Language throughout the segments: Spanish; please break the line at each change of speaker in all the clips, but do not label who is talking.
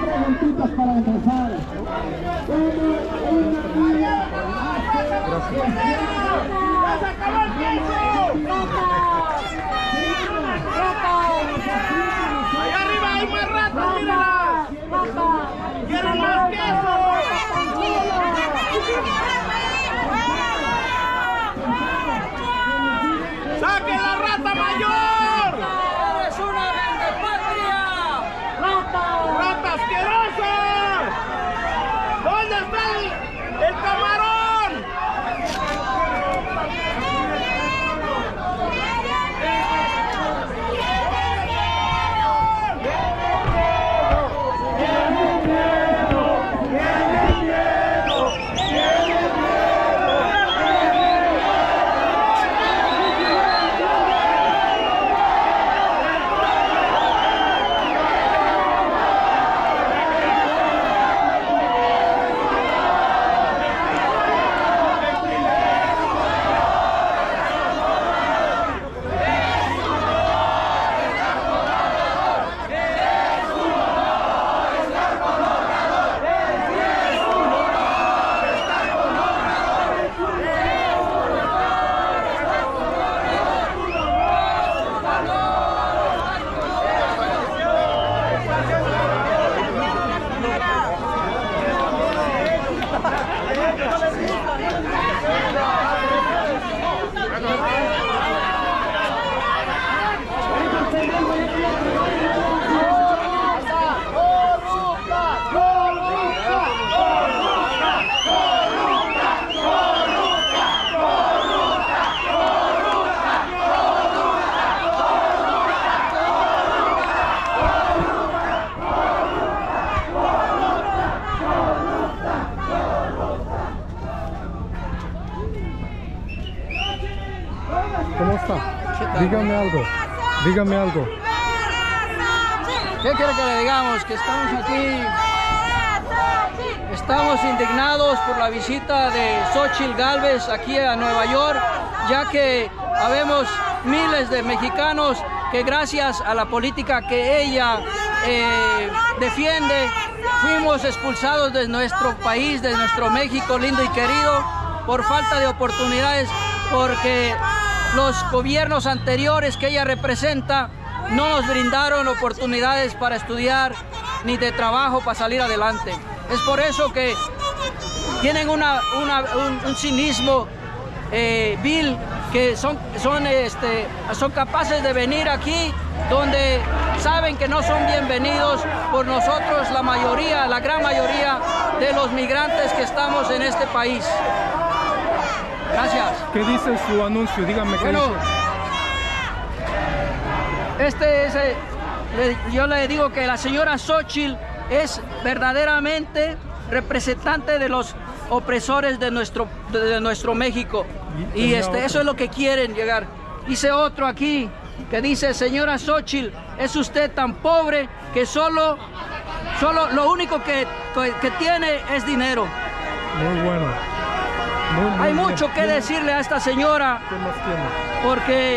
preguntitas para empezar.
¡Ya se acabó el tiempo! ¡Allá arriba hay más ratas, míralas! ¡Quieren más queso! ¡Saque la rata mayor!
¡Eres una vendepatria!
¡Rata asquerosa! ¿Dónde está el camarón?
¿Cómo está? Dígame algo. Dígame algo.
¿Qué quiere que le digamos? Que estamos aquí. Estamos indignados por la visita de Xóchitl Gálvez aquí a Nueva York, ya que habemos miles de mexicanos que gracias a la política que ella defiende, fuimos expulsados de nuestro país, de nuestro México lindo y querido, por falta de oportunidades, porque los gobiernos anteriores que ella representa no nos brindaron oportunidades para estudiar ni de trabajo para salir adelante. Es por eso que tienen un cinismo vil, que son capaces de venir aquí donde saben que no son bienvenidos por nosotros, la mayoría, la gran mayoría de los migrantes que estamos en este país. Gracias.
¿Qué dice su anuncio? Dígame qué
dice. Yo le digo que la señora Xóchitl es verdaderamente representante de los opresores de nuestro México. Y eso es lo que quieren llegar. Dice otro aquí que dice: señora Xóchitl, es usted tan pobre que solo lo único que tiene es dinero.
Muy bueno.
Hay mucho que decirle a esta señora,
¿Qué más tiene?
porque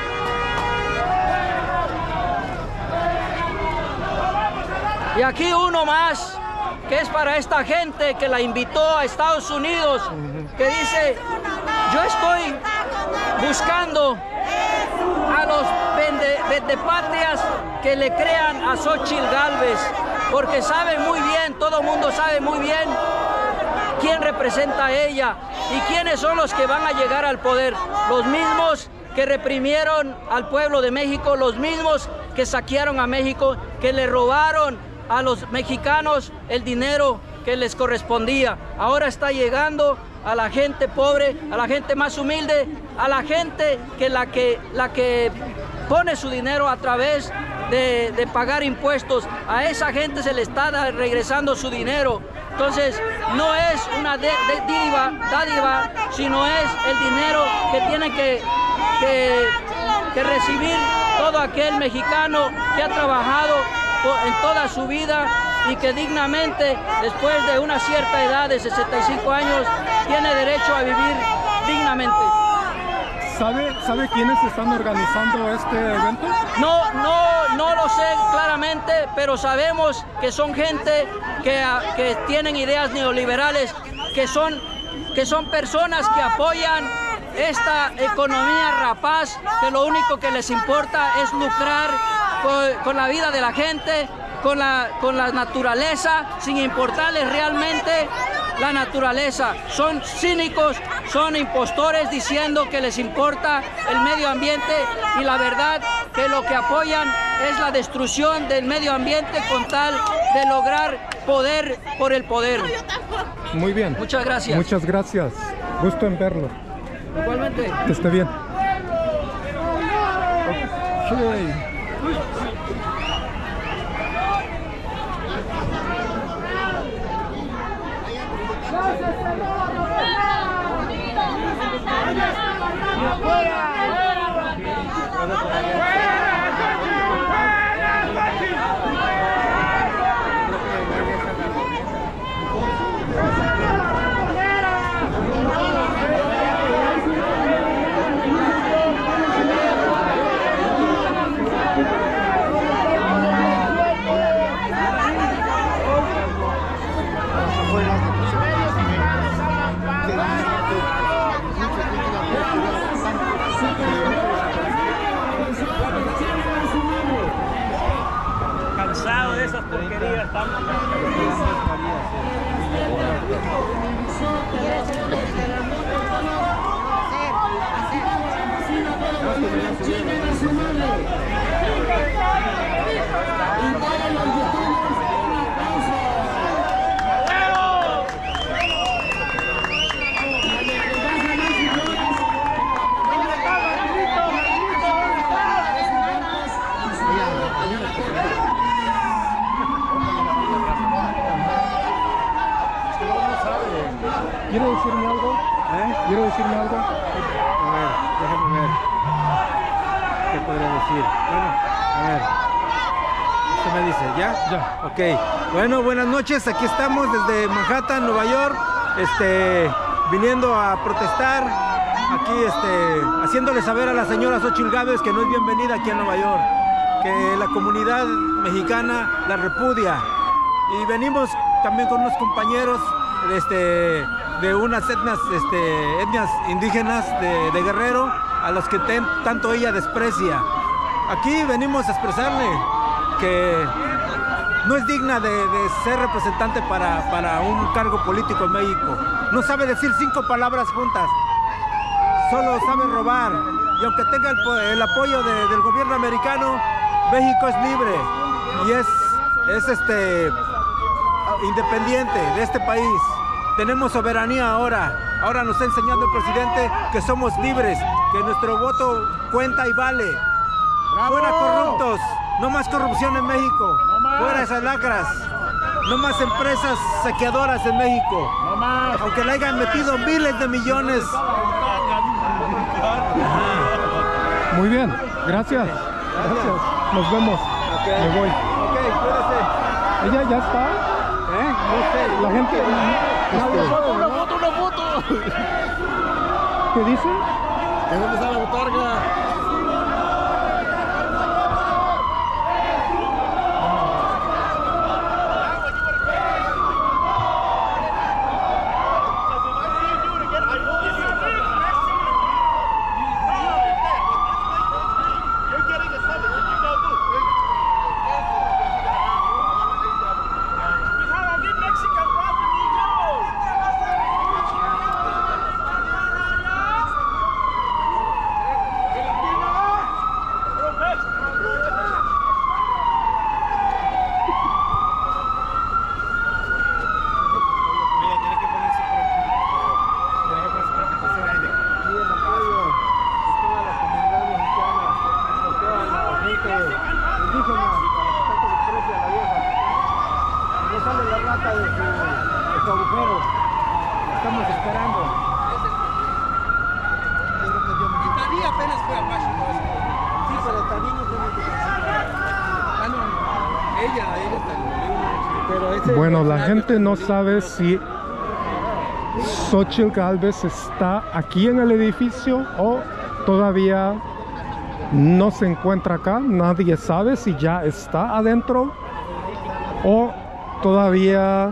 y aquí uno más, que es para esta gente que la invitó a Estados Unidos, que dice: yo estoy buscando a los vendepatrias que le crean a Xóchitl Gálvez, porque sabe muy bien, todo el mundo sabe muy bien quién representa a ella y quiénes son los que van a llegar al poder. Los mismos que reprimieron al pueblo de México, los mismos que saquearon a México, que le robaron a los mexicanos el dinero que les correspondía. Ahora está llegando a la gente pobre, a la gente más humilde, a la gente que la que pone su dinero a través de pagar impuestos. A esa gente se le está regresando su dinero. Entonces, no es una dádiva, sino es el dinero que tiene que recibir todo aquel mexicano que ha trabajado en toda su vida y que dignamente, después de una cierta edad de 65 años, tiene derecho a vivir dignamente.
¿Sabe quiénes están organizando este evento?
No lo sé claramente, pero sabemos que son gente que tienen ideas neoliberales, que son personas que apoyan esta economía rapaz, que lo único que les importa es lucrar con la vida de la gente, con la naturaleza, sin importarles realmente la naturaleza. Son cínicos, son impostores diciendo que les importa el medio ambiente, y la verdad que lo que apoyan es la destrucción del medio ambiente con tal de lograr poder por el poder.
Muy bien.
Muchas gracias.
Muchas gracias. Gusto en verlo.
Igualmente.
Que esté bien.
Cansado de esas porquerías.
¿Quiere decirme algo? ¿Quiere decirme algo?
A ver, déjame ver. ¿Qué podría decir? Bueno, a ver. Usted me dice, ¿ya?
Ya.
Ok. Bueno, buenas noches. Aquí estamos desde Manhattan, Nueva York. Viniendo a protestar. Aquí, haciéndole saber a la señora Xochitl Gálvez que no es bienvenida aquí en Nueva York. Que la comunidad mexicana la repudia. Y venimos también con unos compañeros de unas etnias indígenas de Guerrero, a los que tanto ella desprecia. Aquí venimos a expresarle que no es digna de ser representante para un cargo político en México. No sabe decir 5 palabras juntas, solo sabe robar. Y aunque tenga el apoyo del gobierno americano, México es libre y es independiente de este país. Tenemos soberanía ahora. Ahora nos está enseñando el presidente que somos libres, que nuestro voto cuenta y vale. Fuera corruptos, no más corrupción en México. Fuera esas lacras, no más empresas saqueadoras en México. Aunque le hayan metido miles de millones.
Muy bien. Gracias. Gracias. Nos vemos. Me voy.
Ok, cuídese.
¿Ella ya está? La gente...
Una foto.
¿Qué dice?
¿De dónde está la botarga?
Estamos esperando.
Tadí apenas fue a Washington.
Sí, pero también no
Ella
Bueno, la gente no sabe si Xochitl Gálvez está aquí en el edificio o todavía no se encuentra acá. Nadie sabe si ya está adentro o todavía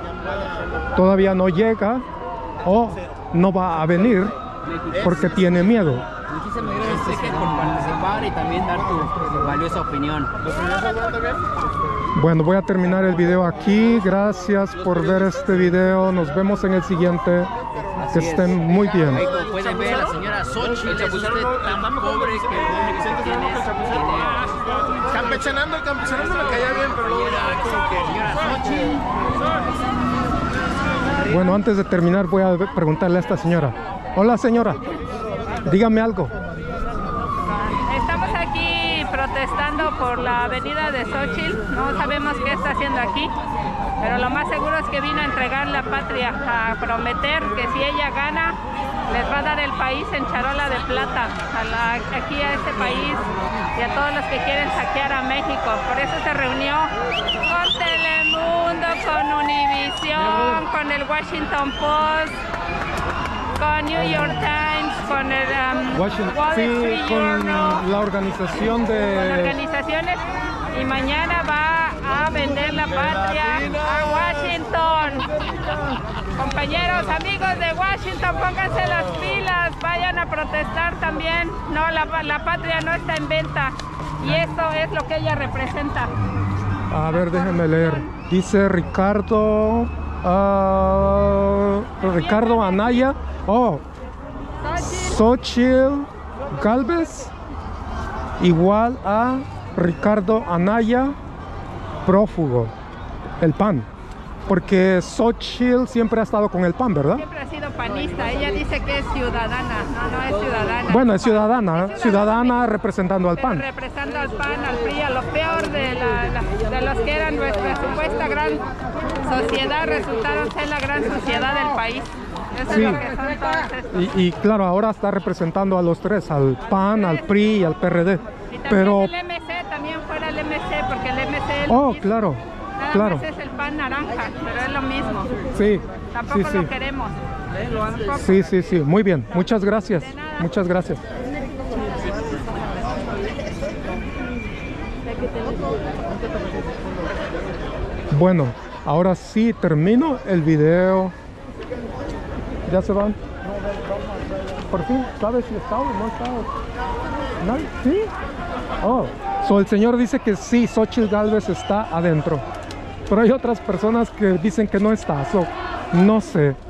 no llega o no va a venir porque tiene miedo.
Muchísimas gracias por participar y también dar tu valiosa opinión.
Bueno, voy a terminar el video aquí. Gracias por ver este video. Nos vemos en el siguiente. Que estén muy bien.
Ahí como pueden ver, la señora Xochitl es usted tan pobre que lo único que tiene es dinero.
Campechanando me caía bien, pero luego como que...
Señora Xochitl.
Bueno, antes de terminar voy a preguntarle a esta señora. Hola señora, dígame algo.
Estamos aquí protestando por la avenida de Xochitl. No sabemos qué está haciendo aquí, pero lo más seguro es que vino a entregar la patria, a prometer que si ella gana, les va a dar el país en charola de plata aquí a este país y a todos los que quieren saquear a México. Por eso se reunió con Telemundo, con Univisión, con el Washington Post, con New York Times, con el Wall Street Journal,
con la organización de...
con organizaciones, y mañana va a vender la patria a Washington. Compañeros, amigos de Washington, pónganse las pilas, vayan a protestar también. No, la patria no está en venta y esto es lo que ella representa.
A ver, déjenme leer. Dice Ricardo Anaya. Oh, Xochitl Gálvez igual a Ricardo Anaya, prófugo. El PAN. Porque Xochitl siempre ha estado con el PAN, ¿verdad?
Siempre ha sido panista. Ella dice que es ciudadana. No es ciudadana.
Bueno, es ciudadana representando al
pero
PAN.
representando al PAN, al PRI, a lo peor de los que eran nuestra supuesta gran sociedad, resultaron ser la gran sociedad del país. Eso
Sí.
es lo que son todos estos.
Y claro, ahora está representando a los tres, al PAN, al PRI y al PRD.
Y también
Pero,
el MC, también fuera el MC, porque el MC es
oh,
lo mismo.
claro,
Nada
claro.
más es el pan naranja, pero es lo mismo.
Sí,
Tampoco
sí,
lo
sí.
queremos.
Sí, muy bien. Muchas gracias.
De nada.
Muchas gracias. Bueno, ahora sí termino el video. ¿Ya se van? Por fin, ¿sabes si está o no está? ¿No? ¿Sí? Oh, el señor dice que sí, Xochitl Gálvez está adentro. Pero hay otras personas que dicen que no está. No sé.